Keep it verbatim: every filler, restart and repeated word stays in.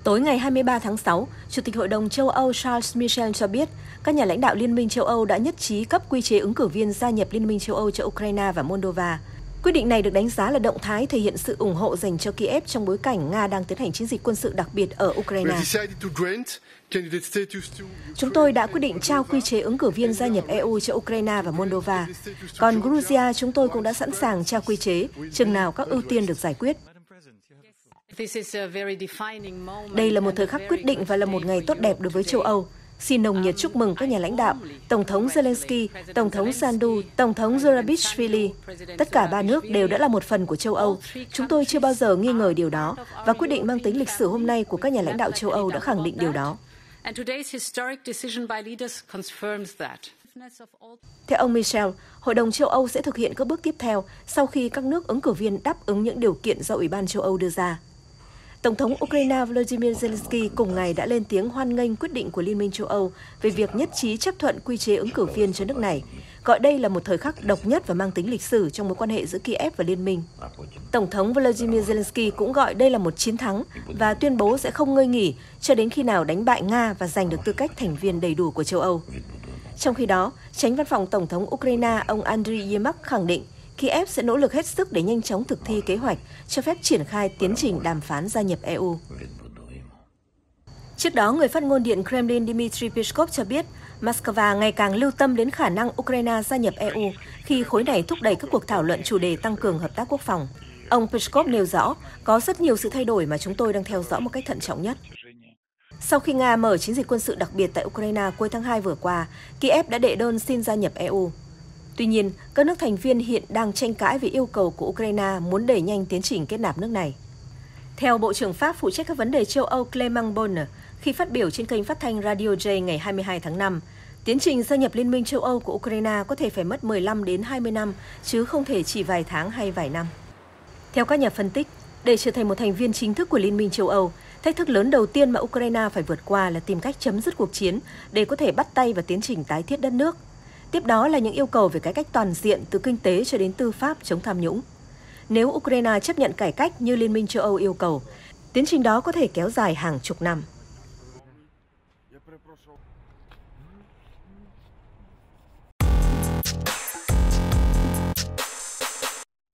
Tối ngày hai mươi ba tháng sáu, Chủ tịch Hội đồng châu Âu Charles Michel cho biết các nhà lãnh đạo Liên minh châu Âu đã nhất trí cấp quy chế ứng cử viên gia nhập Liên minh châu Âu cho Ukraine và Moldova. Quyết định này được đánh giá là động thái thể hiện sự ủng hộ dành cho Kiev trong bối cảnh Nga đang tiến hành chiến dịch quân sự đặc biệt ở Ukraine. Chúng tôi đã quyết định trao quy chế ứng cử viên gia nhập e u cho Ukraine và Moldova. Còn Georgia, chúng tôi cũng đã sẵn sàng trao quy chế, chừng nào các ưu tiên được giải quyết. Đây là một thời khắc quyết định và là một ngày tốt đẹp đối với châu Âu. Xin nồng nhiệt chúc mừng các nhà lãnh đạo, Tổng thống Zelensky, Tổng thống Sandu, Tổng thống Zurabishvili. Tất cả ba nước đều đã là một phần của châu Âu. Chúng tôi chưa bao giờ nghi ngờ điều đó, và quyết định mang tính lịch sử hôm nay của các nhà lãnh đạo châu Âu đã khẳng định điều đó. Theo ông Michel, Hội đồng châu Âu sẽ thực hiện các bước tiếp theo sau khi các nước ứng cử viên đáp ứng những điều kiện do Ủy ban châu Âu đưa ra. Tổng thống Ukraine Volodymyr Zelensky cùng ngày đã lên tiếng hoan nghênh quyết định của Liên minh châu Âu về việc nhất trí chấp thuận quy chế ứng cử viên cho nước này, gọi đây là một thời khắc độc nhất và mang tính lịch sử trong mối quan hệ giữa Kiev và Liên minh. Tổng thống Volodymyr Zelensky cũng gọi đây là một chiến thắng và tuyên bố sẽ không ngơi nghỉ cho đến khi nào đánh bại Nga và giành được tư cách thành viên đầy đủ của châu Âu. Trong khi đó, Chánh Văn phòng Tổng thống Ukraine ông Andriy Yermak khẳng định Kiev sẽ nỗ lực hết sức để nhanh chóng thực thi kế hoạch cho phép triển khai tiến trình đàm phán gia nhập e u. Trước đó, người phát ngôn Điện Kremlin Dmitry Peskov cho biết Moscow ngày càng lưu tâm đến khả năng Ukraine gia nhập e u khi khối này thúc đẩy các cuộc thảo luận chủ đề tăng cường hợp tác quốc phòng. Ông Peskov nêu rõ, có rất nhiều sự thay đổi mà chúng tôi đang theo dõi một cách thận trọng nhất. Sau khi Nga mở chiến dịch quân sự đặc biệt tại Ukraine cuối tháng hai vừa qua, Kiev đã đệ đơn xin gia nhập e u. Tuy nhiên, các nước thành viên hiện đang tranh cãi về yêu cầu của Ukraine muốn đẩy nhanh tiến trình kết nạp nước này. Theo Bộ trưởng Pháp phụ trách các vấn đề châu Âu Clément Beaune, khi phát biểu trên kênh phát thanh Radio J ngày hai mươi hai tháng năm, tiến trình gia nhập Liên minh châu Âu của Ukraine có thể phải mất mười lăm đến hai mươi năm, chứ không thể chỉ vài tháng hay vài năm. Theo các nhà phân tích, để trở thành một thành viên chính thức của Liên minh châu Âu, thách thức lớn đầu tiên mà Ukraine phải vượt qua là tìm cách chấm dứt cuộc chiến để có thể bắt tay vào tiến trình tái thiết đất nước. Tiếp đó là những yêu cầu về cải cách toàn diện từ kinh tế cho đến tư pháp chống tham nhũng. Nếu Ukraine chấp nhận cải cách như Liên minh châu Âu yêu cầu, tiến trình đó có thể kéo dài hàng chục năm.